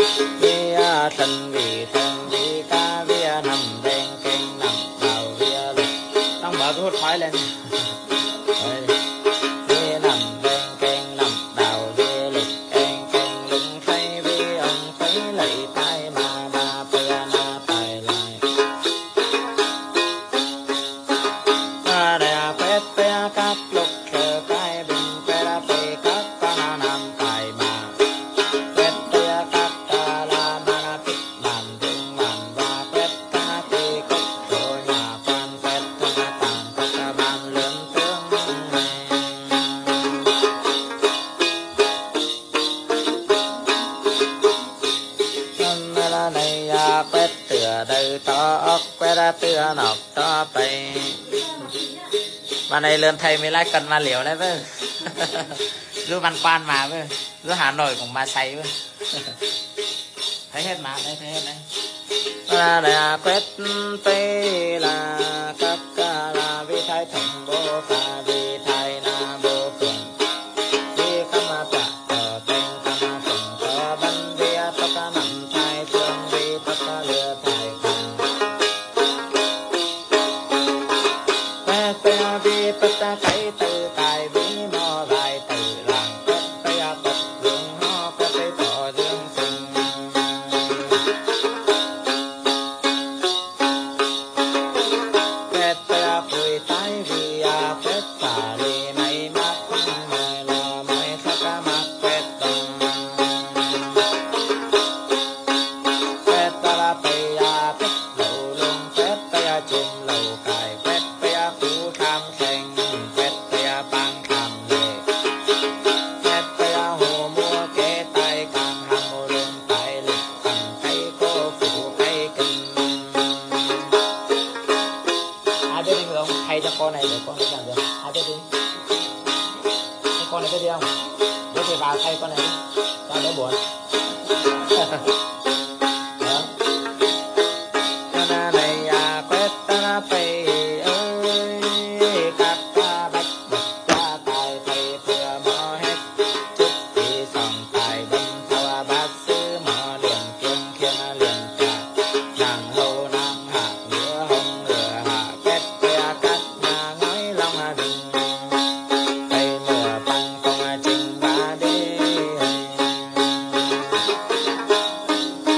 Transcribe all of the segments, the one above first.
vi thần vi ca vi nằm đen kinh nằm đầu vi lựcต้องmở cái hút khói lên vi nằm đen kinh nằm đầu vi lực đen kinh lưng thấy vi ông thấy lạy tai mà ba bia na tài lại để phép bia các lúc chờ cái bình phép bia các con nằm tài mà phép bia các la ma tích bàn thương bàn và phép các kỳ cốc rồi nhà quan phép tàn các bàn lớn tướng này phép tựa đời to phép tựa nọc to bay mà này lớn thầy mới lại cần mà liều đấy với cứ văn quan mà với cứ Hà Nội cũng mà say với thấy hết mà đây thấy hết đây là quét tây là các là vi thái thẩm bố phà vi thái na bố phượng vi kama tạ ở tên kama phượng có bắn vi tất cả nằm thái thương vi tất cả lừa thái khăn quét vi tất cả cái từ tài vi mò lại từ làng quét tây bật dương ho quét tây tỏ dương sinh quét tây bùi tái vi quét xả đi mấy mắt mày lo mấy sắc mắt quét đồng quét ta tây quét lầu lông quét tây chim lầu cài quét tây phú tham thành quét tây bang tham lệ quét tây hồ mua kế tay càng hàng hồ lương tay lịch cầm cây cô phụ cây kinh ai biết đi không thay cho con này để con làm được ai biết đi con này biết đi không biết thì vào thay con này cho đỡ buồn đó cho nên này quét ta phải ơi các bách bạch cha tài thầy thừa mò hết chút thì sòng tài đâm thao bát sư mò liền kiên khiên liền trả nàng hầu nàng hạ ngựa hồng ngựa hạ quét kia cắt nhà ngói long đình cây mùa băng không trình ba đi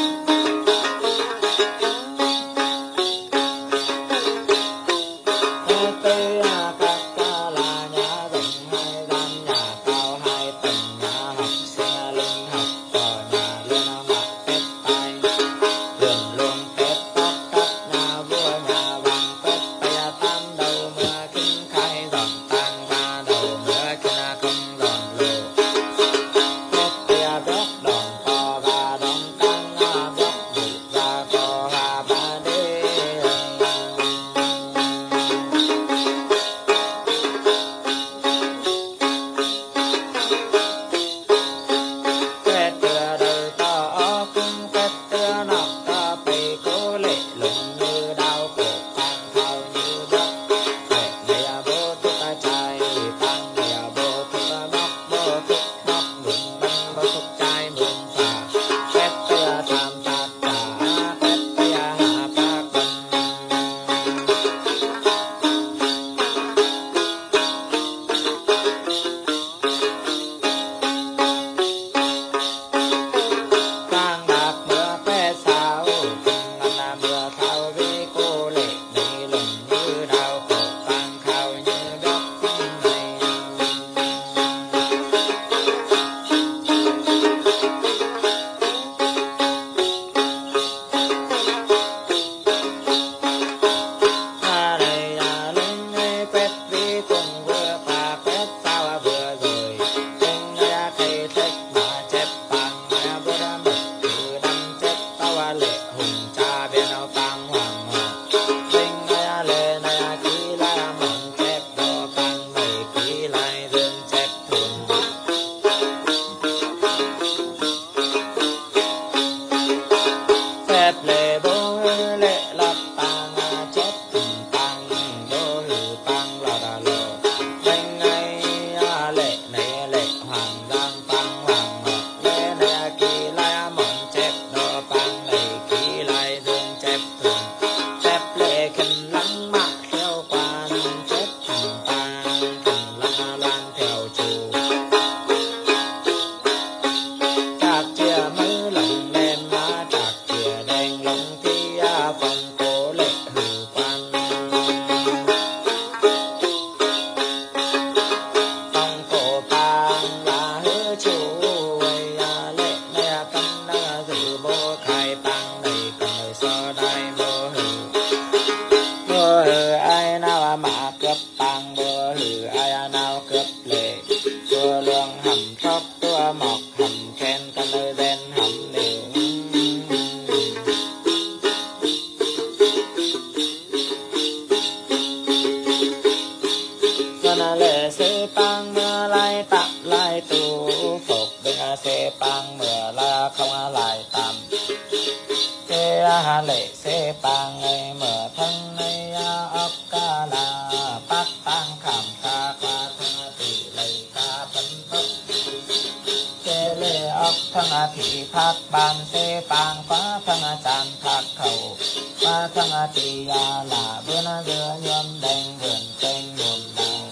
hà lệ xê bang ngày mở thân ngày ốc ca là bác tăng khảm ca qua thân tỷ lệ ca tân tốc xê lệ ốc thân thị phát ban xê bang quá thân chàn thác khẩu qua thân tỷ là bữa na dưa nhuộm đèn vườn kênh nhuộm đào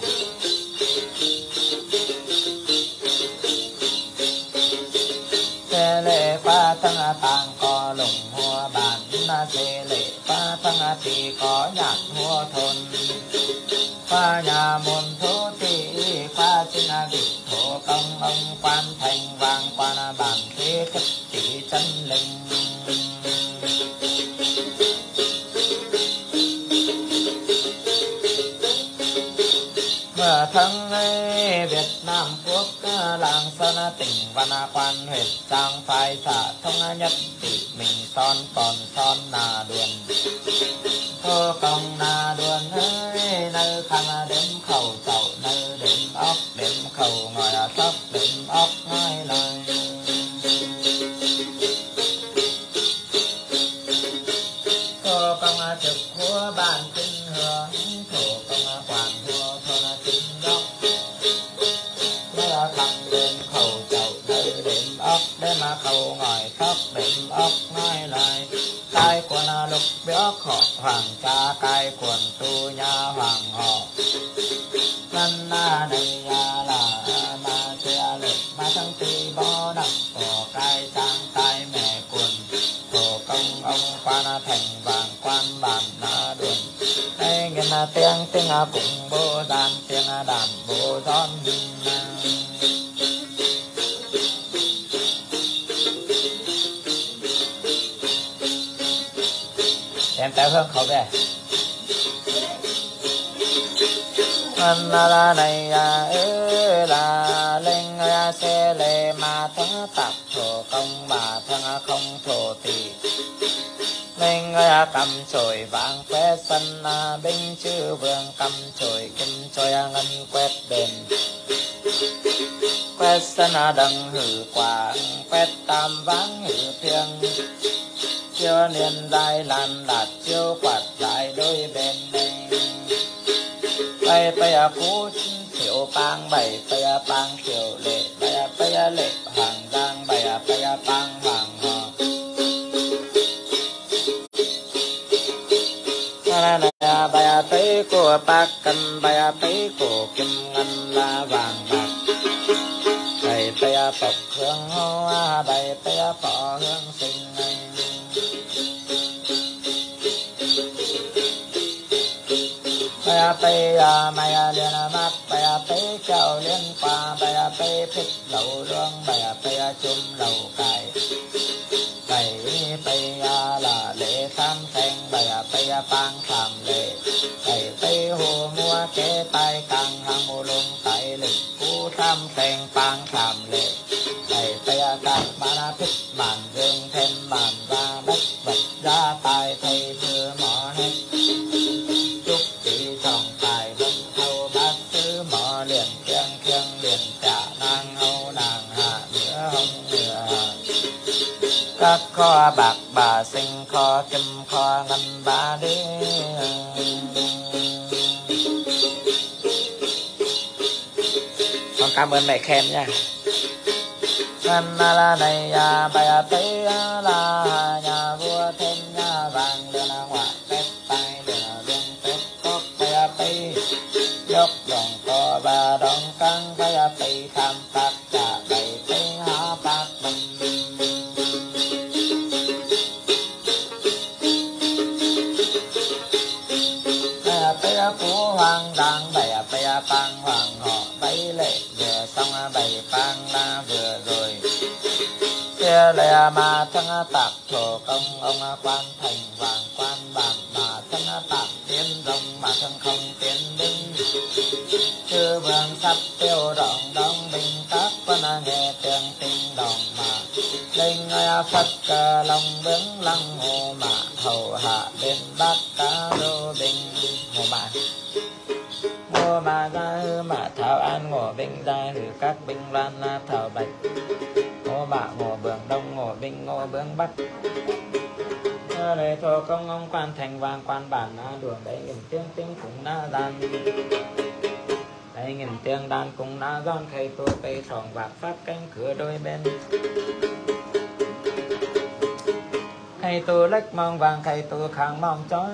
xê lệ qua thân tàng có lùng hoa bản na xê lệ qua thân thì có nhạc hoa thôn qua nhà môn thố thị qua xin vị thổ công ông quan thành vàng quan bản thế thức chỉ chân linh mở thân Việt Nam quốc làng sơn tỉnh văn quan huyện trang phái xã thông nhất tỷ mình son còn son nà đuồn thô công nà đuồn ơi nơi khăn đếm khẩu chậu nơi đếm ốc đếm khẩu ngồi sóc đếm ốc ngay lời thô công trực húa bàn kinh hưởng thổ công quản húa thôn kinh góc nơi khăn đếm khẩu chậu nơi đếm ốc đếm khẩu ngồi sóc đếm ốc ngay lời cái quần lục béo khọ hoàng cha cái quần tu nhà hoàng họ ngân na này là ma chia lực ma thăng ti bó đặng tổ cái trang cái mẹ quần tổ công ông quan thành vàng quan bản na đường cái nghe na tiếng cùng bố đàn tiếng đàn bố giòn em tới hương khẩu về là này là linh xe lệ mà thân tạp thổ công bà thân không thổ tỷ linh cầm chổi vàng quét sân binh chư vương cầm chổi kim chổi ngân quét đền quét sân đằng hử quả quét tam váng hử thiêng chiêu niên dài lan đạt chiêu quạt dài đôi bên bay bay phú thiểu bang bảy bay bang thiểu lệ bay lệ hoàng giang bay bang hoàng họ bay tới của bác cần bay tới của kim ngân la vàng bạc bay bọc hương hoa bay bỏ hương sinh bay mày liền mắt bay kéo liên qua bay thích lẩu luông bay chum lẩu cải bay là lễ tham thanh bay bang tham lễ bay hồ mua kế tay càng hàng mô lung tại lịch cú tham thanh bang tham lễ bay càng mà thích màn dương thêm màn ra đất vật ra tài thầy thừa mỏ hết chúc tỷ trọng tài vân thâu bát tứ mỏ liền khiêng liền trả nàng hâu nàng hạ nữa hông nữa các kho bạc bà sinh kho kim kho ngân ba đi con cảm ơn mẹ khen nha ngân la này bài tế là nhà vua thêm nhà vàng đưa là ngoại tết tay đưa đường tết tốt bài tế dốc đồng to và đồng căng bài tế tham tác trả bài tế há bạc bình bài tế phú hoàng đàng bài tế bang hoàng họ bấy lệ vừa xong bài bang la vừa rồi xe lệ mà thân tạp thổ công ông quan thành vàng quan bản mà thân tạp tiến rồng mà thân không tiến binh chư vương sắp tiêu động đông binh các quân nghe tiếng tinh đồng mà linh phật cờ lòng bướng lăng hồ mà hầu hạ bên bắc cá đô binh hồ mà ra hư mà thảo an ngộ binh ra hư các binh loan thảo bạch ngô mạ ngô bường đông ngô binh ngô bướng bắc Để thô công ông quan thành vàng quan bản na đường đấy nghìn tiếng tiếng cũng na đàn đấy nghìn tiếng đàn cũng na giòn khay tôi cây sòng bạc phát cánh cửa đôi bên khay tôi lách mong vàng khay tôi khang mong chói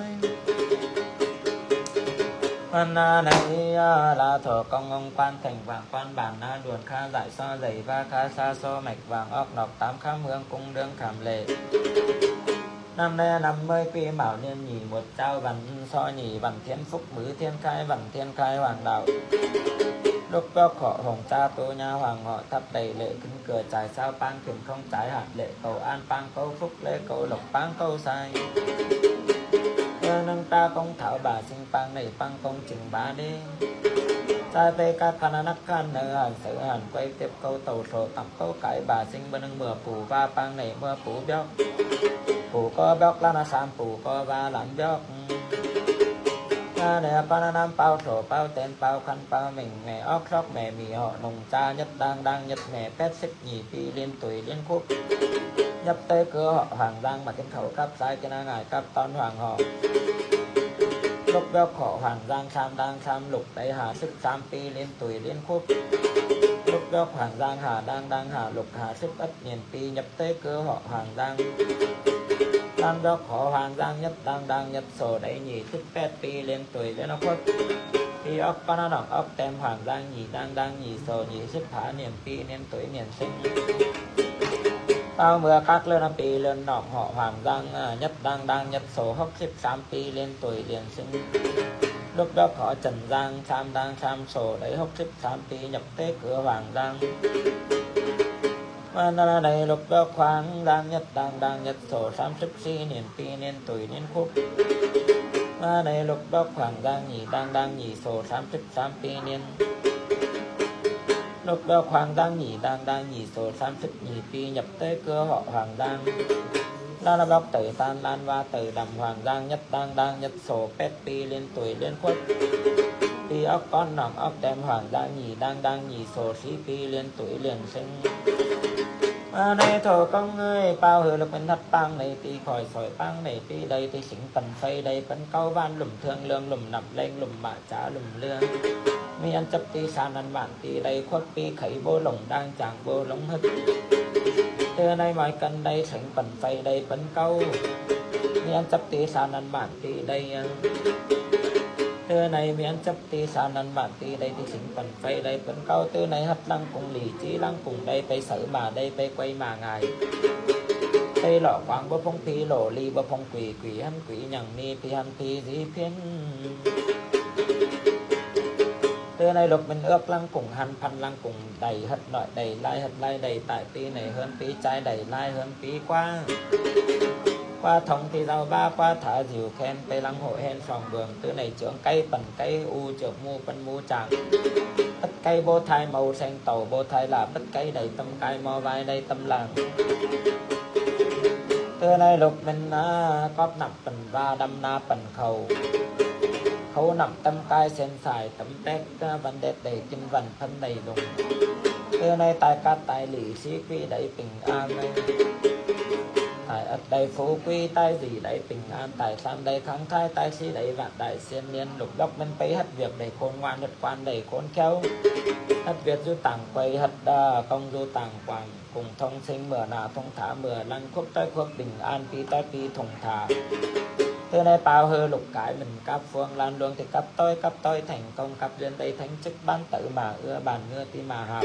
này là thổ công ông quan thành vàng quan bản na đường kha giải so dày va kha sa so mạch vàng óc nọc tám khám hương cung đương khảm lệ năm nay 50 quy mão niên nhì một trao văn so nhì văn thiên phúc mứ thiên khai hoàng đạo lúc đó khổ hồng cha tô nha hoàng họ thắp đầy lệ kính cửa trải sao pang thuyền không trái hạt lệ cầu an pang câu phúc lễ cầu lộc pang câu sai nâng ta công thảo bà sinh pang này pang công chừng bá đi sai về các khăn nắc khăn nợ hàn sự hàn quay tiếp câu tàu sổ tắm câu cái bà sinh bên nâng mưa phủ va pang này mưa phủ béo phủ có béo là sam phủ có va làm béo nè pa nam bao sổ bao tên bao khăn bao mình mẹ óc sóc mẹ mì họ nồng cha nhất đang nhất mẹ pet xích nhì pi liên tuổi liên khúc nhập tới cửa họ hoàng giang mà trên khẩu cấp sai cái ngài cấp ton hoàng họ lúc béo khổ hoàng giang sam đang sam lục đấy hà sức sam pi liên tuổi liên khúc lúc béo hoàng giang hà đang hà lục hà sức ất miền pi nhập tới cửa họ hoàng giang đang đó khổ hoàng giang nhất đang nhất sổ đấy nhì thức pet pi lên tuổi lên nó khuất thì ốc con nó đọc ốc tem hoàng giang nhì đang nhì sổ nhì sức phá niềm pi niềm tuổi niềm sinh bao mưa các lên pi lên nọ họ hoàng giang nhất đang nhất sổ hốc xếp sam pi lên tuổi liền sinh lúc đó họ trần giang sam đang sam sổ đấy hốc xếp sam pi nhập tế cửa hoàng giang mà này lúc đó khoáng đang nhất sổ sam sức si niên pi niên tuổi niên khúc mà này lúc đó khoáng đang nhì sổ sam sức sam pi niên lúc đó khoáng đang nhì sổ sam sức nhì pi nhập tới cửa họ hoàng giang la bóc tử tan lan va tử đầm hoàng giang nhất đang nhất sổ pet pi lên tuổi lên khuất pi ốc con nòng ốc tem hoàng giang nhì đang nhì sổ si pi lên tuổi liền sinh này thổ công ơi bao hư lực bên thất bang này thì khỏi sỏi bang này thì đây thì xỉn tần phây đây vẫn câu van lùm thương lương lùm nằm lên lùm bạ trả lùm lương mi ăn chấp tí san ăn bạn thì đây khuất pi khẩy bô lồng đang chàng bô lống hất từ nay mọi cần đây sảnh tần phây đây vẫn câu mi ăn chấp tí san ăn bạn thì đây từ này mi ăn chấp tí san ăn bạn thì đây thì xỉn tần phây đây vẫn câu từ này hất lăng cùng lì trí lăng cùng đây phải xử mà đây phải quay mà ngài đây lọ quang bơ phong phi lổ ly bơ phong quỷ quỷ hắn quỷ nhằng ni phi hắn phi dĩ phiến từ này lục mình ước lăng cùng hắn phan lăng cùng đầy hất nội đầy lai đầy tại pi này hơn pi trái đầy lai hơn pi qua thông thì giàu ba qua thả dìu khen tây lăng hội hen sòng bường từ này trưởng cây bẩn cây u trưởng mu phân mu chàng bất cây bô thai màu xanh tàu bô thai là bất cây đầy tâm cây mò vai đây tâm làng từ này lục mình cóp nằm bẩn va đâm na bẩn khâu nằm tâm cai sen xài tấm tét vấn đề đầy kinh vần phân đầy đùng từ này tài cát tài lì sĩ quy đầy bình an tài ất đầy phú quy tài gì đầy bình an tài sam đầy kháng khai tài sĩ đầy vạn đại xiên liên lục đốc mình phải hết việc đầy khôn ngoan hết quan đầy khôn khéo hết việc du tàng quay hết công du tàng quảng cùng thông sinh mưa nào thông thả mưa lăng khúc tới khúc bình an pi tới pi thùng thả từ này bao hư lục cái mình cấp phương lan luông thì cấp tôi thành công cấp duyên đây thánh chức ban tự mà ưa bàn ngưa ti mà hợp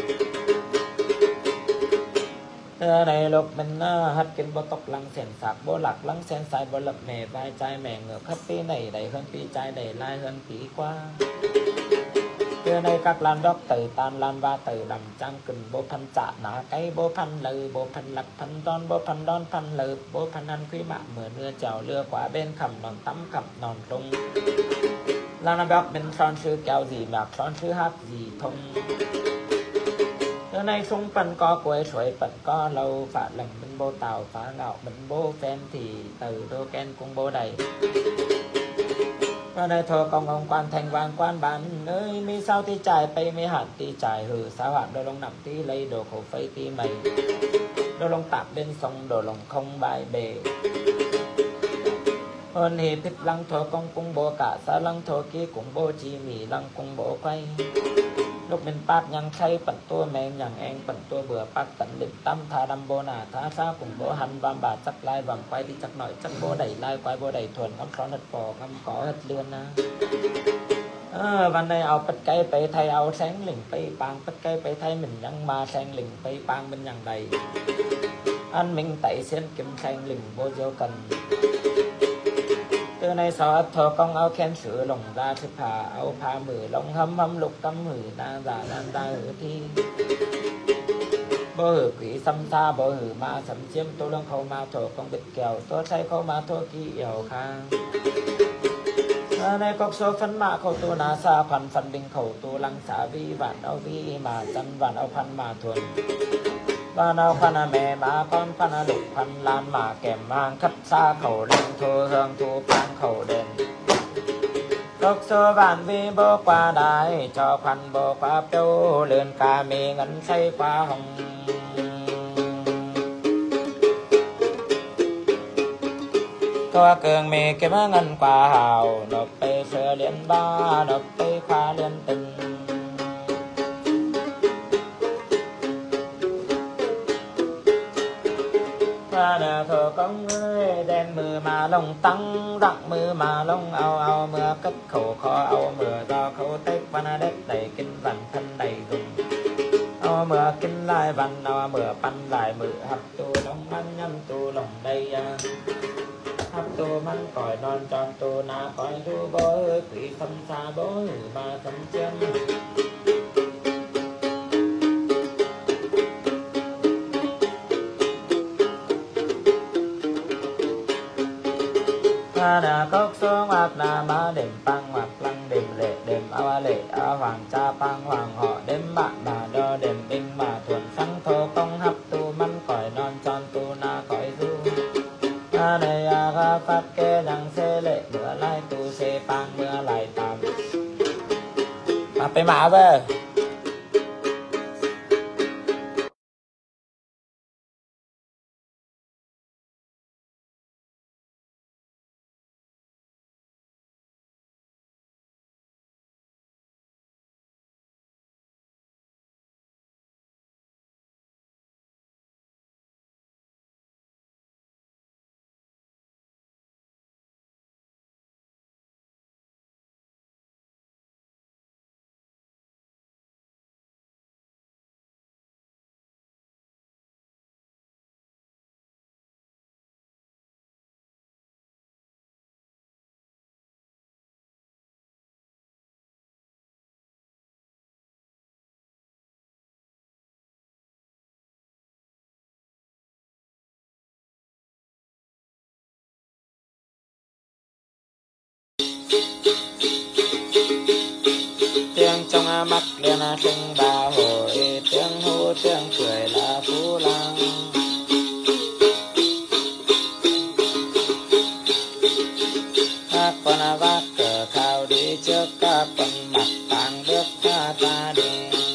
từ này lục mình hất kinh bố tộc lăng xẻn sạc bố lạc lăng sen sai bố lập mẹ vai trai mẹ ngựa khắp pi này đầy hơn pi trai đầy lai hơn pi qua từ này các lan đốc tử tan lan va tử đầm trăng kình bố phân chạ ná cây bố phân lư bố phân lạc phân đon phân lư bố phân ăn quý mạng mưa nưa chào lưa quá bên khẩm nòn tắm khẩm nòn rung lan đốc bên son sư kéo gì mạc son sư hát gì thông từ này sung phân có quê suối phân có lâu phá lần bên bố tàu phá ngạo bên bố phen thì từ đô ken cung bố đầy và này thơ công ông quan thành vàng quan bán ơi mi sao tí trải bay mi hạt tí trải hử sao hạt đồ lông nằm tí lấy đồ khổ phây tí mày đồ lông tạp bên sông đồ lông không bài bề ôn hi phích lăng thổ công cung bộ cả sa lăng thổ ký cung bộ chi mì lăng cung bộ quay lúc mình phát nhang khay bận tua mèn nhang em bận tua bữa phát tận định tâm tha đâm bô nà tha sa cùng bố hành vam bà chắc lai vàng quay đi chắc nội chắc bố đẩy lai quay bố đẩy thuần ngắm xó nật bò ngắm có hết lươn naวันนี้เอาปัจจัยไปไทยเอาแสงหลิงไปปางปัจจัยไปไทยmìnhยังมาแสงหลิงไปปางmìnhยังใดอันmình tại xuyên kiếmแสงหลิงvô vô cần từ này sau thọ công ao khen sửa lồng ra thứ phà ao pha mười lồng hâm hâm lục tâm mười na giả nan ra ở thi bố hử quỷ xâm xa bố hử ma sầm chiêm tô lông khâu ma thọ công bịch kèo tô say khâu ma thô ký yểu khang này cọc số phân mạ khẩu tu na sa phần phần đình khẩu tu lăng xả vi vạn ao vi mà chân vạn ao phân mà thuần vạn ao phân mẹ mà con phân lục phân lan mà kèm mang khất xa khẩu lên thu hương thu plan khẩu đền cọc số vạn vi bố qua đài cho phân bố qua tiêu lươn ca mì ngân say qua hồng có cường mì kiếm ngân qua hào nộpไปเสือเลียนบ้านบไปควาเลียนตึงถ้าเดินโถกงเอ้ยแดนมือมาลงตั้งรักมือมาลงเอาเมื่อกัดเข่าคอเอาเมื่อต่อเขาเต็กวันเด็ดได้กินวันทันได้ดุงเอาเมื่อกินลายวันเอาเมื่อปันลายมือหับตูลงมันย้ำตูลงได้หับตูมันก่อยนอนจอนตูนาก่อยดูบ่ขวีคำซาบ่มาสำเจียมนาcốc xuống hoặc là má đêm băng hoặc lăng đêm lệ đêm ao lệ ao hoàng cha băng hoàng họ đêm bạn bà đo đêm binh mà thuần sáng thô công hấp tu mắn cõi non tròn tu na cõi du này ga phát kê đằng xe lệ bữa lai tu xe băng mưa lại tạm màไปมาเว้ยtiếng trong mắt liền sinh ba hồi tiếng hú tiếng cười là phú lang các con vác cờ khao đi trước các con mặt tàng bước ta đi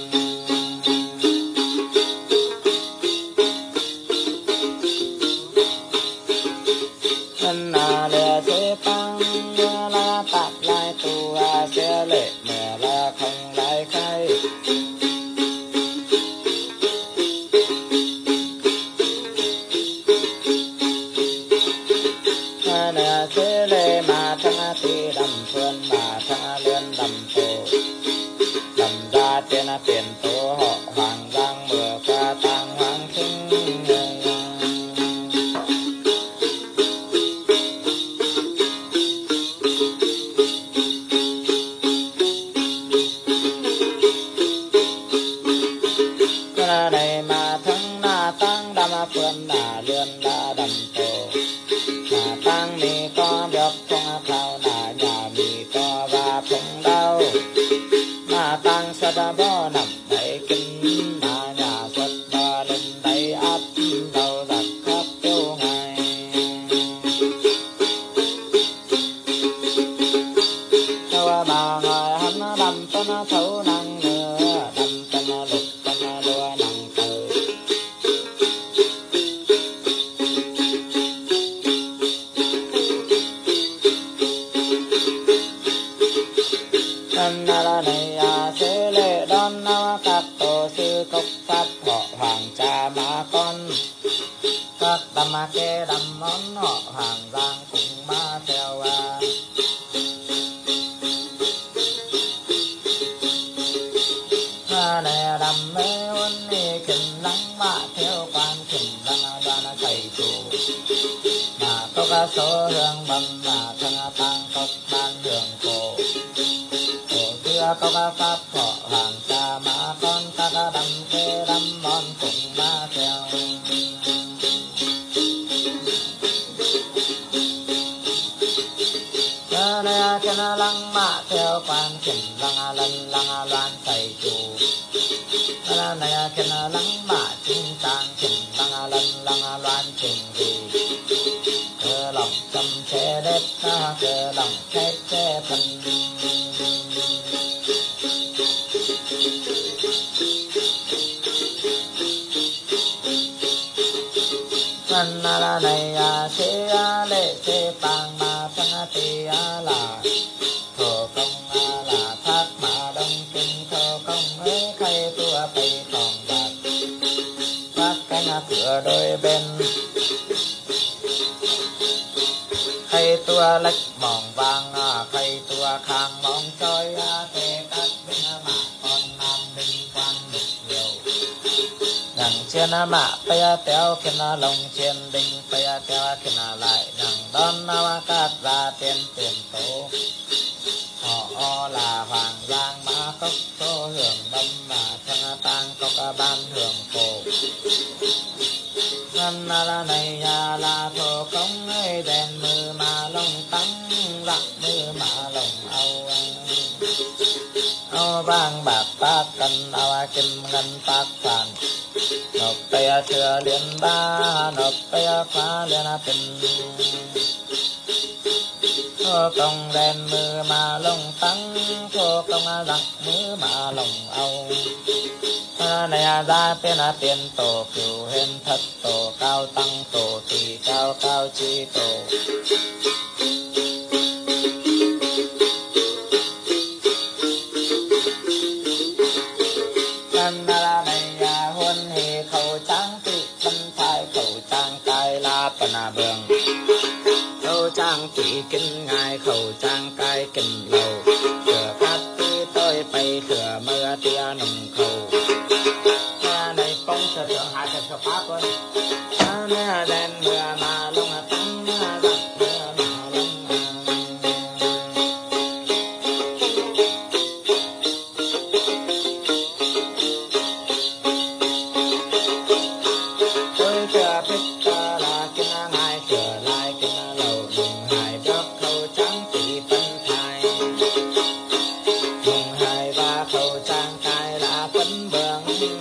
thân lệ thế băng la tạp lai tu sẽ lệ mẹ là không lại khai nè thế lệ mà thằng ti đầm phương mà thằng liên đầm tổ đầm ra tiền tổ họ hoàng giang mưa qua tang hoàng kinh này mà thằng na tăng đầm phương na liên la đầm tổ mà tăng mi có được trong khao na nhà mi có và không đau mà tăng sa đa bo nằm đầy kinh mà nhà xuất ba lên đầy áp đầu giặc khắp tiêu ngày theo bà ngồi hắn đầm tân thấu năng nữa đầm tân lục tân lúa năng từ pháp họ hoàng cha má con, các đam kê đam món họ hàng giang cũng má theo nè đam mê huân ni kinh lăng má theo quan kinh lăng đoan thầy chủ mà có ca số hương bầm mà thân tăng cốc ban hương cổ cổ xưa có ca pháp họ hoàng cha má con các đam kê đam món cũng má theo nè chân lăng má theo quan kinh lăng lân lăng loan thầy chủ này chân lăng má chính tàng kinh lăng lân lăng loan trình gì cơ lòng chăm chế đết cơ lòng chế chế thân thân là này chế lệ chế bang mà thân tì là thổ công là thác mà đông kinh thổ công ấy khay tua tây phòng bạc các cánh cửa đôi bên khay tua lách mỏng vàng khay tua khang mỏng trôi thế các bên mạ con nam đinh quan đục nhiều đằng trên mạ tây téo kinh lồng trên đinh tây téo kinh lại đằng đón cát ra tiền tiền tố họ là hoàng giang mã cốc số hưởng đâm mà thân tang cốc ban hưởng cổ ngân là này là thổ công ấy đèn mưa mà lông tăng lặng mưa mà lồng âu vang bạc bát cần áo kim ngân bát phản nộp tây chưa liên ba nộp tây phá liên tình thô công đèn mưa mà lông tăng thô công lặng mưa mà lồng âu này ra tên tiền tổ cửu hên thất tổ cao tăng tổ tỳ cao cao chi tổ thân là này huân hề khẩu trang tị phân thái khẩu trang cai la pana bường khẩu trang tị kinh ngài khẩu trang cai kinh lầu cửa cát tị tôi bay cửa mưa tia nồng khẩu này phong sở thượng hạ thật sở pháp ơi nè đèn mưa mà lông tăng giặc mưa mà lông tôi chưa biết là kinh ngài cửa lại kinh lầu mừng hai bước khẩu trắng chỉ phân thai mừng hai và khẩu trang cai đã phân bường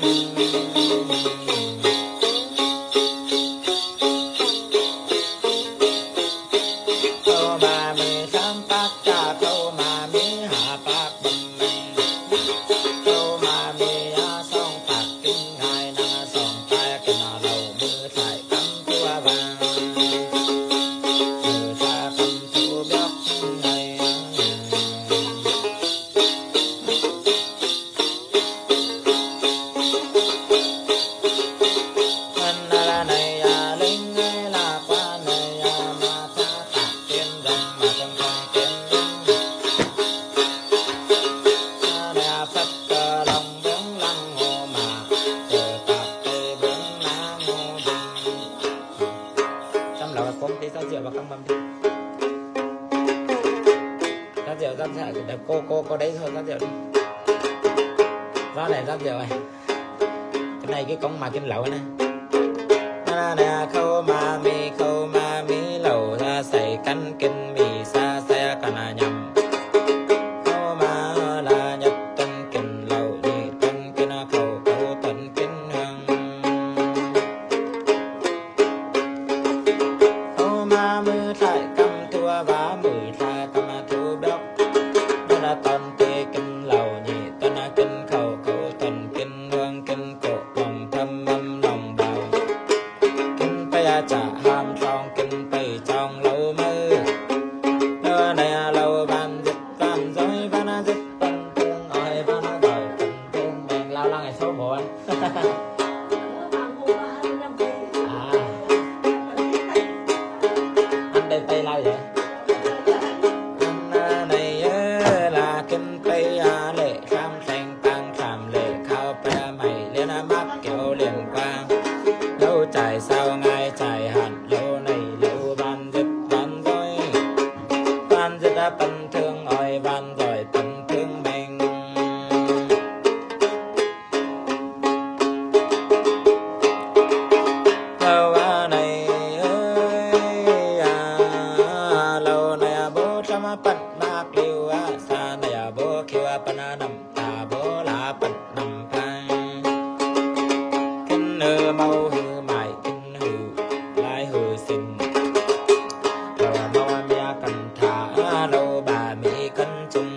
cô đấy thôi, rác rượu đi. Đó này rác rượu này. Cái này cái con mà kinh lậu này. Nè khâu ma mi lẩu ra xài canh kinh mì xa xe cả là nhầm. Khâu ma là nhập tân kinh lẩu nhị tân kinh khẩu khẩu tân kinh hương. Khâu ma mư lại cầm thua vá mười lại cầm thu đốc. Đó là tân tê kinh lẩu nhị tân kinh khẩu khẩu tân kinh hương kinh cổ lòng thâm âm lòng bào. Kinh bây trả ham trong kinh bây trong lâu mơ. Nơi này lâu ban dịch ban dối ban dịch ban thương ơi ban đời tình thương mình lao lăng ngày số 1. lao vậy này là kinh tây lệ kham thành tăng khảm lệ khao pa mày liên mắt kiểu liền quang lâu trải sao ngay trải hẳn lâu này lâu ban dứt đã bần thương ỏi ban rồi bần thương mình lâu này lâu này bố trăm bận bạc liu xa này bố kêu bận nằm ta bố lá bận nằm phai kinh nơ mau hư mãi kinh hư lại hư xin lâu mau mía cần thả lâu bà mỹ cân chung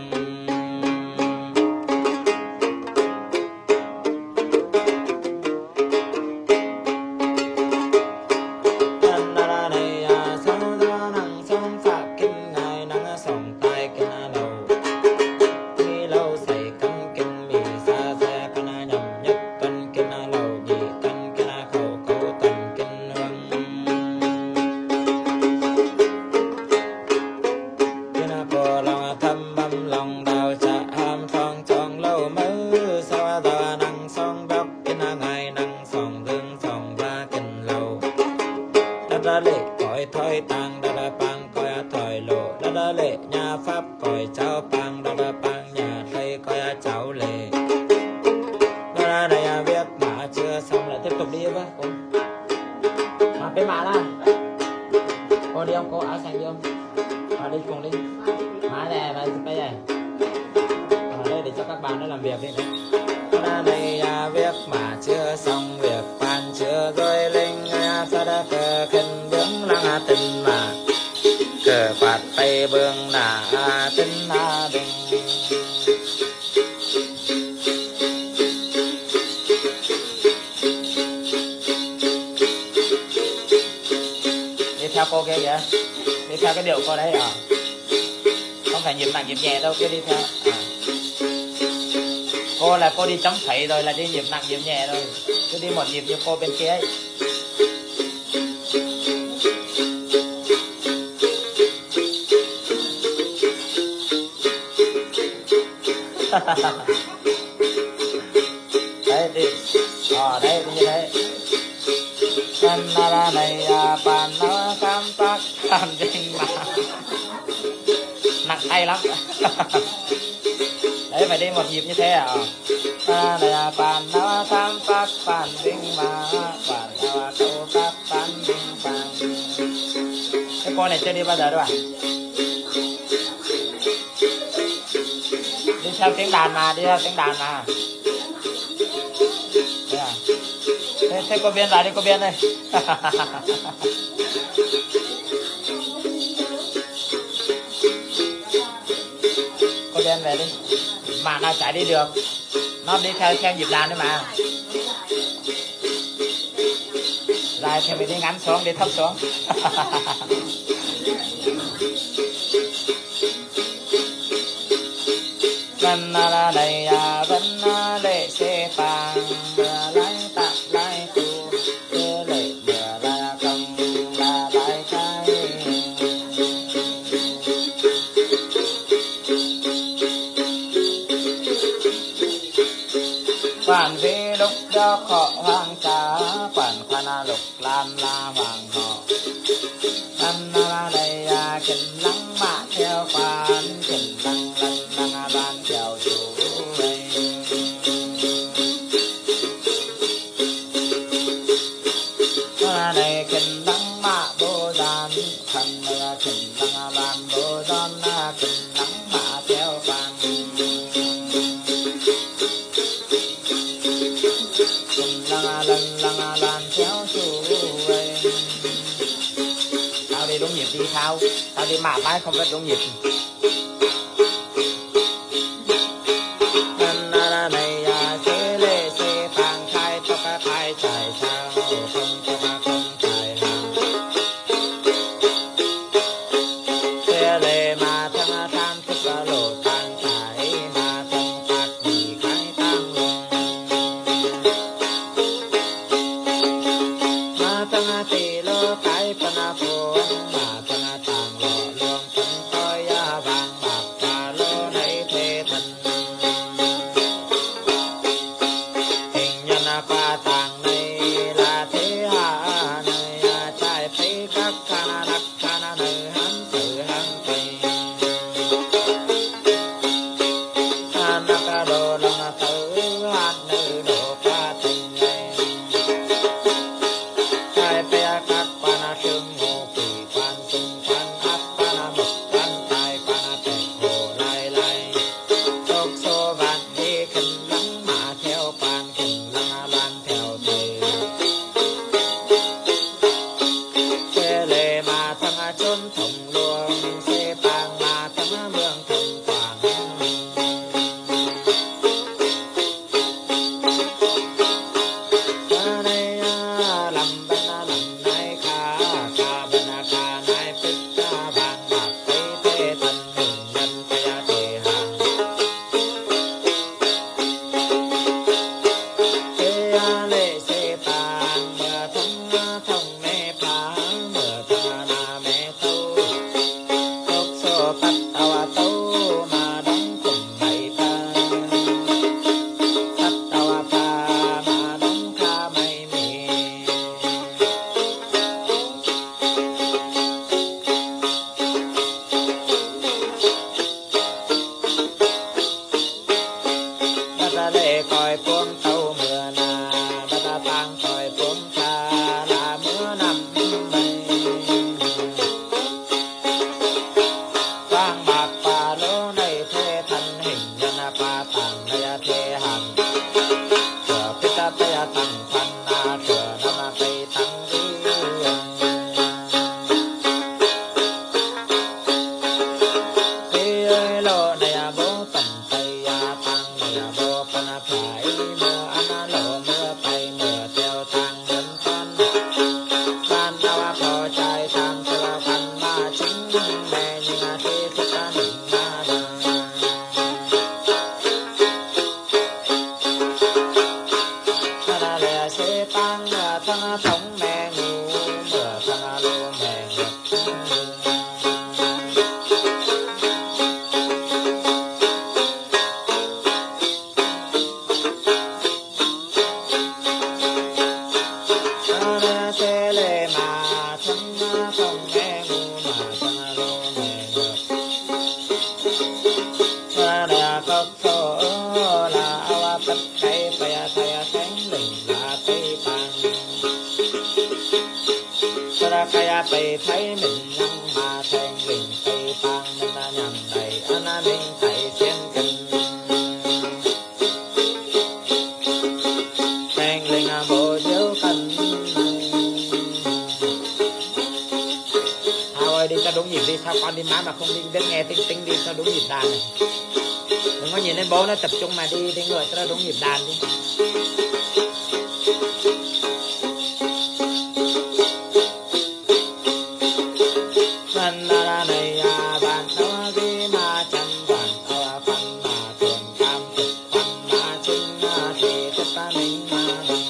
lệ cõi thôi tăng đa pang coi thời lộ đa lệ nhà pháp cõi cháu pang đa pang nhà tây coi cháu lệ đa này viết mã chưa xong lại tiếp tục đi với cô mà cái mã là cô đi không cô áo xanh đi không mà đi cùng đi mã này và bây giờ ở đây để cho các bạn nó làm việc đi đa này viết mã chưa xong việc pan chưa rồi linh sa đa cơ kinh lăng tình mà cờ quạt tay bương nà tinh đình đi theo cô kia kìa đi theo cái điệu cô đấy không phải nhịp nặng nhịp nhẹ đâu cứ đi theo cô là cô đi chấm phẩy rồi là đi nhịp nặng nhịp nhẹ rồi cứ đi một nhịp như cô bên kia ấy đấy đi đây như thế chân ra này bàn nó cam tác làm gì mà nặng tay lắm đấy phải đi một nhịp như thế này bàn nó cam tác bàn đinh mà bàn nó câu tác bàn đinh bàn cái cô này chưa đi bao giờ đâu à đi theo tiếng đàn mà thế cô Biên lại đi cô Biên đây cô Biên về đi mà nào chạy đi được nó đi theo nhịp đàn đấy mà dài thì mình đi ngắn xuống đi thấp xuống gần là đây vẫn lệ xe vàng lái tạm lái tu lệ mưa là cầm là lái cái quản vì lúc đó họ hoàng cá quản khăn lục lam la hoàng họ gần là đây kinh lăng mạ theo quản kinh lăng ban chào chú này kinh lăng mạ bố đàn khăn là kinh lăng ban bố đàn kinh lăng mạ theo ban kinh lăng ban theo chú tao đi đúng nhịp đi thao tao đi mạ mãi không biết đúng nhịp tì lơ cái pana phô mà pana tàng na đắc ca na nữ hán tự hán tùy hán đắc ca đồ lòng tử hán nữ đồ ca tình này hai pe các pa na sương ngô kỳ quan tung quan áp pa na mực quan tai pa na tẹt hồ lai lai tốc số vạn đi khinh lắng mà theo pan khinh lắng ban theo thầy xe lệ mà thăng chốn thùng luồng xe bang mà thăng mương thùng quảng ta đây làm bên làm này ca ca bên ca này tích ca vàng bạc tây thế thần hình nhân tây thế hàng xe lệ xe bang mưa thăng thông mê phá mưa thăng na mê tâu tốc số tắt tàu tâu mà đóng cùng mày ta tắt tàu pa mà đóng ca mày mì ta lệ coi cuốn tàu mưa na ta tăng coi cuốn cha là mưa năm mây vang bạc pa lô này thế thân hình nhân pa tàng này thế hàng thừa pita taya tăng phan na thừa nam tây tăng đi thế lô này bố tầm tây tăng này bố pa na phải mưa ăn lô mưa tây mưa theo tăng nhân con ban đào phò trai tăng theo khăn ma chính mẹ nhưng thế thức ta định ma ta lệ sẽ tăng thăng thống mẹ ngủ mưa thăng lô mẹ ngập ta sẽ lệ mà thăng thống mẹ ngủ mà thăng lô mẹ ngập ta đã có số là awa tất cây phải thay cánh lình là tây bằng ta kaya tây thấy mình nhăn mà thành lình tây bằng nên ta nhăn đầy anh mình thấy thiên kinh thành lình bộ diếu cần Thao ơi đi cho đúng nhịp đi, sao con đi má mà không đi biết nghe tinh tinh đi cho đúng nhịp đàn này. Đừng có nhìn lên bố nó tập trung mà đi người cho nó đúng nhịp đàn đi. Phần là này bạn nó đi mà chẳng quản ở phần mà thường cam thực phần mà chính thì tất cả mình mà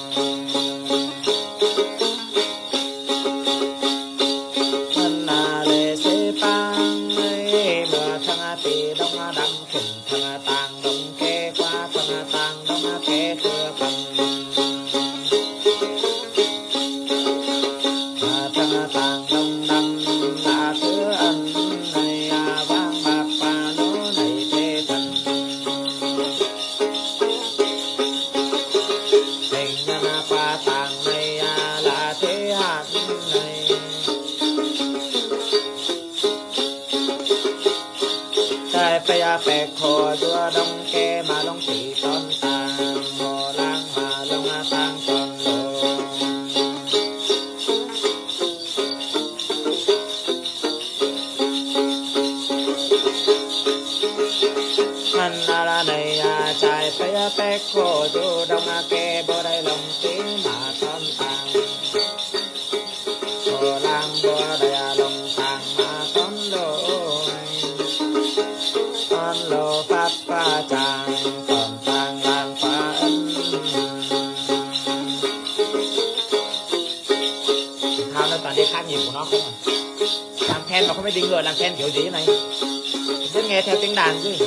phần là lệ sẽ băng mưa thăng tì đông đâm khủng thăng tàng đông kê qua thăng tàng đông kê thừa phần thăng tàng đông đâm đã thứ ân này vang bạc và nó này thế thần tình nhân qua tàng này là thế hạt này trái pe khô đua đông kê mà đông chỉ tôn tàng hồ lang mà đông tàng tôn đồ mình là này trái pe khô đua đông kê bồ đây lòng tí mà tôn tàng hồ lang bồ đây lòng tàng mà tôn đồ con lô pháp pha chàng còn tàng làng phá ân thao nó toàn đi khác nhịp của nó không à. Làm then mà không biết đi ngựa làm then kiểu gì này biết nghe theo tiếng đàn chứ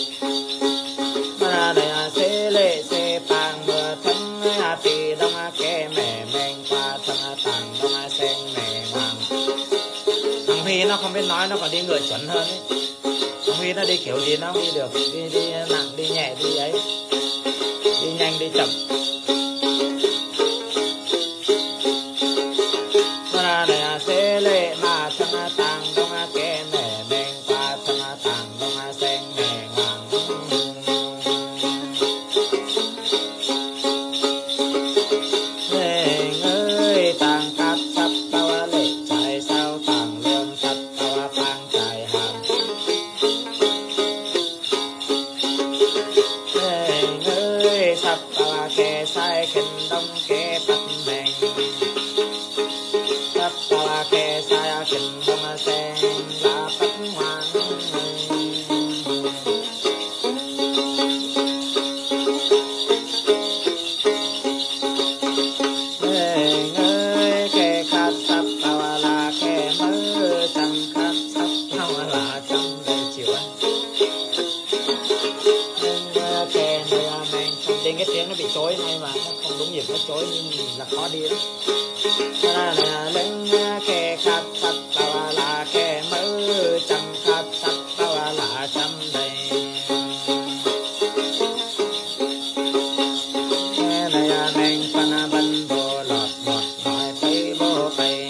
mà này xê lệ xê pàng mưa thân tì đông kê mẹ men qua thân tàng đông sen mẹ hoàng Huy nó không biết nói, nó còn đi ngựa chuẩn hơn ấy. Ông Huy nó đi kiểu gì nó không đi được, đi nặng, đi nhẹ, đi ấy, đi nhanh, đi chậm. Này sẽ lệ mà thân tàng đông kê nè men qua thân tàng đông sen nè hoàng. Nè ơi tàng cát sắp tao lệ chạy sao tàng lương sắp tao phang chạy hàng. Nè ơi sắp tao kê sai kinh đông kê bắt mèn. Tao kê sai kinh đông sen là bắt ngoan. Ơi kê khát sắp tao là kê mơ chẳng khát sắp tao là chẳng để chịu anh. Kê này mình không đến cái tiếng nó bị chối hay mà nó không đúng nhịp nó chối nhưng là khó đi lắm. Lên kê khát sắp tao là kê mơ chẳng khát sắp tao là chẳng đây. Này mình phân bần bồ lọt một nói thấy bố bay.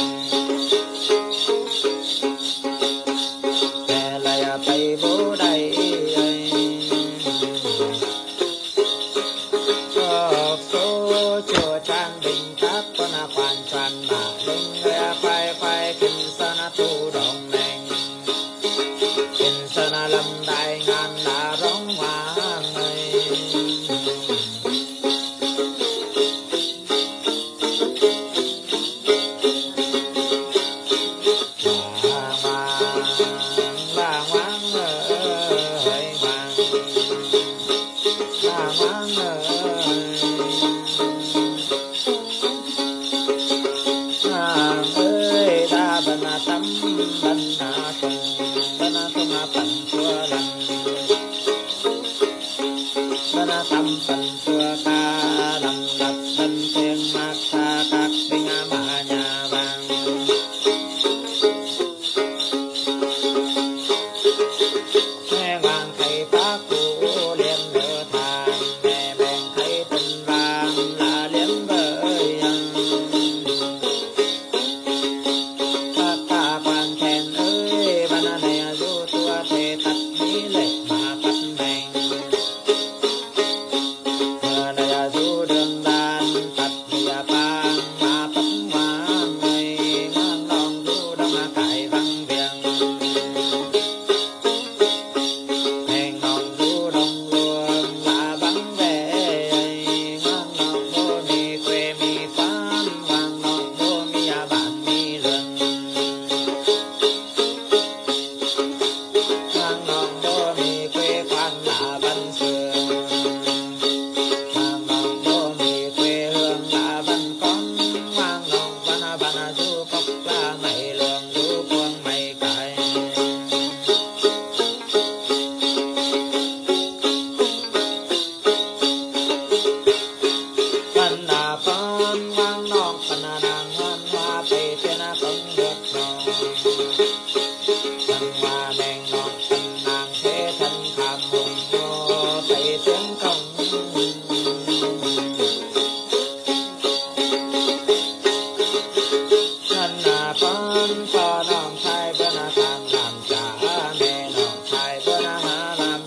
Kê lại bay bố đây. Số chùa trang bình các con quan toàn mà linh khoai khoai kinh sơn tu đồng nền. Kinh sơn lâm đại ngàn đã rong hoàng ơi. Bà ngoan ơi hoàng, bà ngoan ơi đa bần tâm bần tung bần chua lần bần tâm bần chua ca lần lập bần thiên mạc tha các binh mà nhà vàng. Nghe hoàng thầy phá cụ liên lửa thang nghe bèn thấy tình vàng là liếm vơi. Quan thèn ơi ban này du tua thể tật mỹ lệ mà bắt mèn. Này du đường đàn tật địa bang mà bắt ngoan người ngang lòng du đông cải văn viền. Hèn lòng du đông luôn là vắng vẻ ngang lòng bố mi quê mi phán ngang lòng bố mi bản mi lương. Ngang lòng bố mi quê quan là văn sương. Ngang lòng bố mi quê hương là văn con. Ngang lòng văn du cốc là mày lương du cuồng mày cải. Văn là con ngang lòng văn là nàng hoan hoa tây trên công được nòng. Văn hoa nèn non văn nàng thế thân tham hùng vô tây tiếng công. Văn là con cho non thai bữa na thang làm trả mẹ non thai bữa na há làm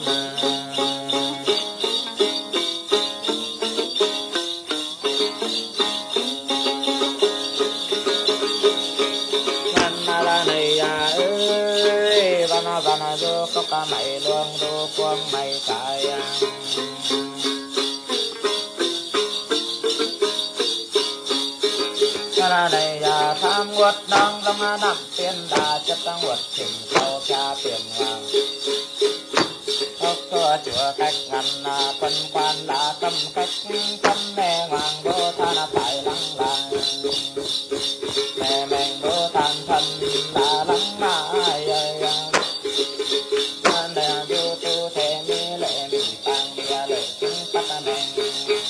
văn là này ơi văn du cốc ca mày luôn du cuồng mày cải. Này tham nguột đang đông nằm tiền đà chất tăng nguột chỉnh sâu cha tiền hoàng. Ốc cơ chữa cách ngăn phân quan đã tâm cách tâm mẹ hoàng vô than phải lắng lại. Mẹ mình vô than thân đã lắng lại. Này du tu thế mi lệ mi tăng bia lệ kinh phát mình.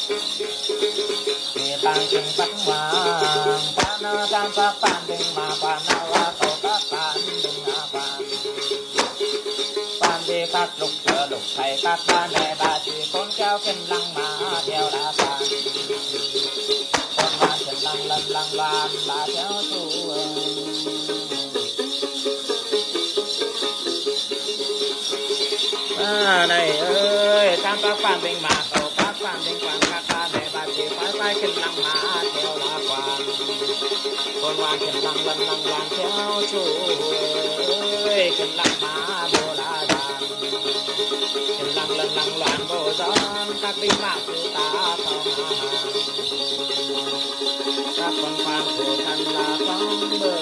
Mi tăng kinh phát hoàng. Tam pháp phản đình mà quan hoa tổ các ta. các lục thợ lục thầy các ba mẹ bà chị con kéo kinh lăng mà theo lá vàng con ngoan kinh lăng lăng lăng loan bà theo chú này ơi tham các phản bình mà cầu các phản bình quan các ba mẹ bà chị phải kinh lăng mà theo lá vàng con ngoan kinh lăng lăng lăng loan theo chú ơi kinh lăng mà bồ lá vàng kinh lăng lăng lăng loan bồ gió các binh mã sư ta không các con khoan của thân là phong bờ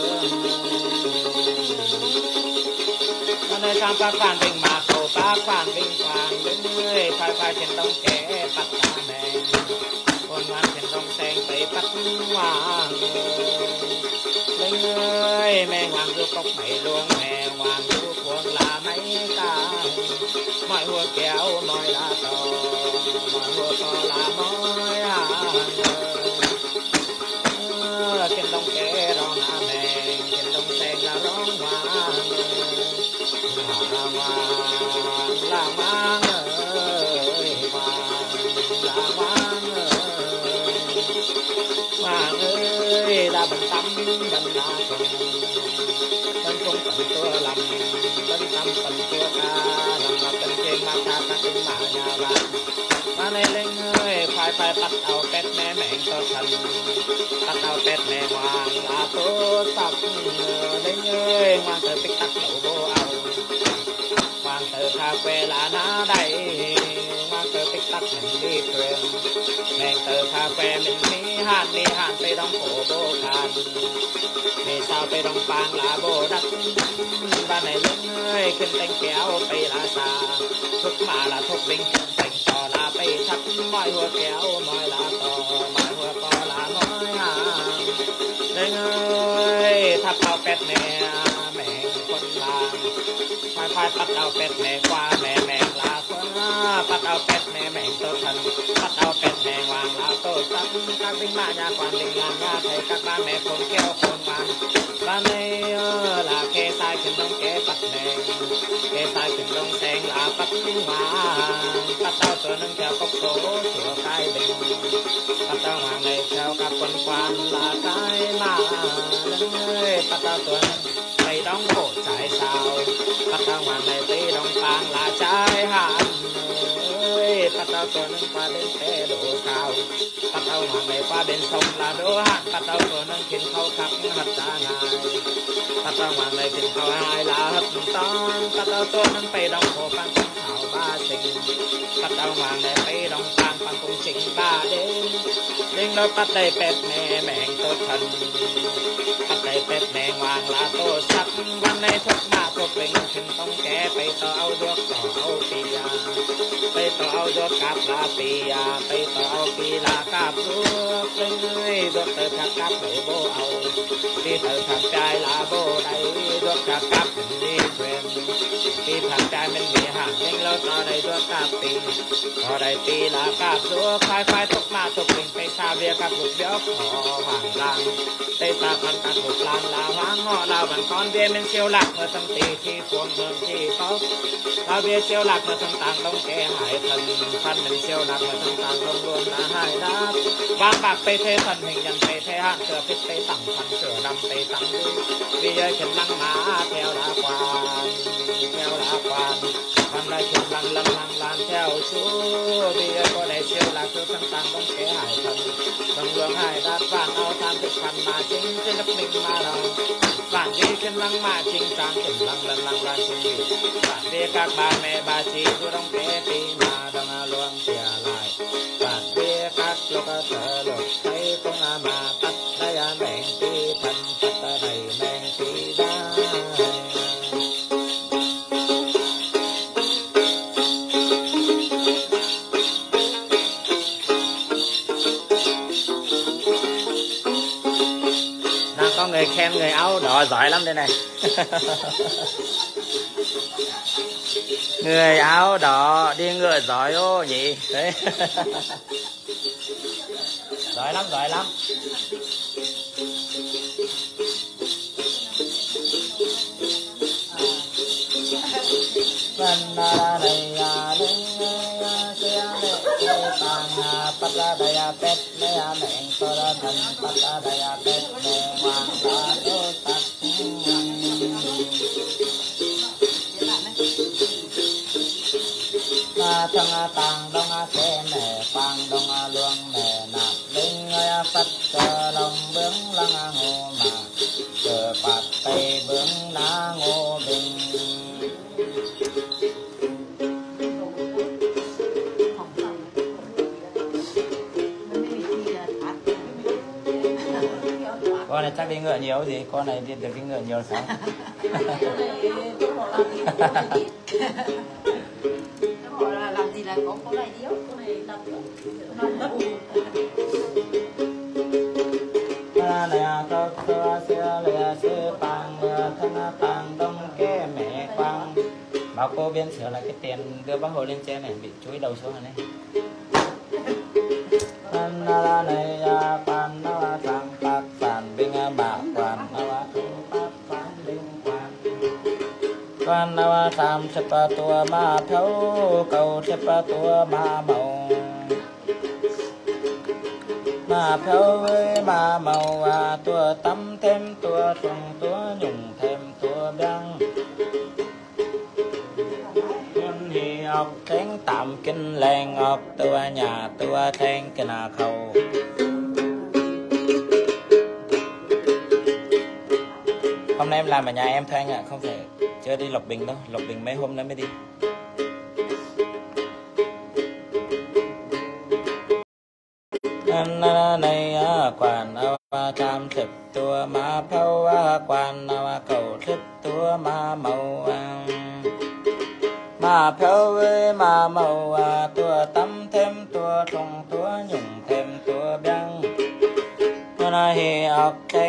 nơi tham các phản bình mà cầu các phản bình quan đến người phải trên đông kẻ bắt ta mẹ con ngoan trên đông sen phải bắt hoàng lên ơi mẹ hoàng du cốc mày luôn mẹ hoàng du cuồng là mấy ta mọi hùa kéo mọi là to mọi hùa to là mọi trên đông kẻ rong là mẹ trên đông sen là rong hoàng là mang ơi hoàng ơi đã bận tâm bận là bận không bận tua lòng bận tâm bận tua ca lòng là bận trên mà ta tin mà nhà bà này lên ơi phải bắt đầu tết mẹ mẹ cho thần bắt đầu tết mẹ hoàng là tốt tập lên ơi ngoan từ tích tắc lẩu vô ảo hoàng từ cà phê là ná đây ngoan từ tích tắc mình đi thuyền mẹ từ cà phê mình đi hànไปđông cổ bô khan vì saoไปđông pang là bô đất ba này lên ơiขึ้นแต่งแก้วไปลาซาทุกมาละทุกลิงแต่งต่อลาไปทักม้อยหัวแก้วม้อยลาต่อม้อยหัวปอลาม้อยหางlên ơiทับเอาเป็ดแม่แม่คนลางphải bắt đầuเป็ดแม่กว่าแม่แม่ลาคนbắt đầuเป็ดแม่แม่ตัวทันbắt đầuเป็ดแม่วางลาตัวตั้งcác binh mã nhà quan đình làm nhà thầy các ba mẹ con kéo con vàng ba này là kê saiขึ้นđông kê bắt mẹ kê saiขึ้นđông sen là bắt hoàng bắt đầuตัวนึงtheo cốc số sửa cái bình bắt đầu hoàng này theo các quân quan là cái mà ơi bắt đầuตัวนึงไปđóng cổ trái sao bắt đầu hoàng nàyไปđóng pang là trái hạn ơi bắt đầuตัวนึงqua đến xe đổ cao bắt đầu hoàng này qua bên sông là đổ hạn bắt đầuตัวนึงขึ้นเขาขับหัดตาง่ายbắt đầu hoàng nàyขึ้นเขาหายlàหัดตอนbắt đầuตัวนึงไปđóng cổ pang cung thảo ba sinh bắt đầu hoàng nàyไปđóng pang pang cung sinh ba đến đôi bắt đầy pet mẹ mẹ tốt thần bắt đầy pet mẹ hoàng là tốt sắcวันnày thuốc mà thuốc bìnhขึ้นต้องแก้ไปต่อเอาดวกต่อเอาปียาไปต่อเอาดวกกับลาปียาไปต่อเอาปีลากับดวกเลยดวกเติร์ทักกับโบโบเอาปีเติร์ทักใจลาโบได้ดวกกับกับดีเพื่อนปีทักใจมันมีห่างเล่งแล้วต่อได้ดวกกับปีต่อได้ปีลากับดวกไฟทุกมาทุกสิ่งไปซาเบียกับลูกเบี้ยขอห่างลางไปตาพันกับลูกลานลาหางงอลาบันคอนเบียเป็นเชียวหลักเมื่อทั้งตีที่พวงเมืองที่เขาลาเบียเชียวหลักเมื่อทั้งต่างลงแก่หายพันเป็นเชียวหลักเมื่อทั้งต่างลงรวมหายนับวางปากไปเทพันแห่งยันไปเทห้างเสือพิษไปตั้งพันเสือดำไปตั้งด้วยวิเยขึ้นลังมาแถวลาควานพันได้ขึ้นลังลานแถวชูวิเยก็ได้เชียวหลักเมื่อทั้งต่างลงแก่หายพันลงรวมหายดัดบ้านเอาทานทุกพันมาจริงศิลปินมาเราบ้านดีขึ้นลังมาจริงจังขึ้นลังลานชีวิตบ้านเบียกักบ้านแม่บาจีกูต้องแก่ปีมาดังอาลวงเสียลายบ้านเบียกักโลกเธอหลบใช้คงอามาตัดได้ยาแมงปีพันตัดได้แมงปีได้có người khen người áo đỏ giỏi lắm đây này người áo đỏ đi ngựa giỏi ô nhỉ đấy giỏi lắm và này đứng xe lệ tàng bắt ra đây pet này mẹ tôi ra thần bắt ra đây pet mẹ hoàng ra đôi tắt thằng tàng đông xe mẹ quang đông luông mẹ nạp linh phát lòng bướng lăng ngô mà chờ bạt tay bướng ná ngô bình con này chắc đi ngựa nhiều gì, con này đi được đi ngựa nhiều sao? Họ là làm gì là có này điếu, có này làm này cơ xe lệ xe bằng thân bằng đông cái mẹ quang bảo cô biên sửa lại cái tiền đưa bác Hồ lên trên này bị chuối đầu xuống này. Này pan nó sang bạc phản binh bạc quan nó thu bạc phản binh quan nó tham sắp tua ma thấu cầu sắp tua ma màu mà thấu với ma màu tua tắm thêm tua trùng tua nhung thêm tua băng quân hi học thánh tạm kinh làng học tua nhà tua thang kinh khẩu. Hôm nay em làm ở nhà em thôi anh ạ, không phải chưa đi Lộc Bình đâu, Lộc Bình mấy hôm nữa mới đi. Này quan tham thực tua ma phâu quan cầu thức tua ma màu ma phâu với ma màu tua tắm thêm tua trùng tua nhung thêm tua băng hi học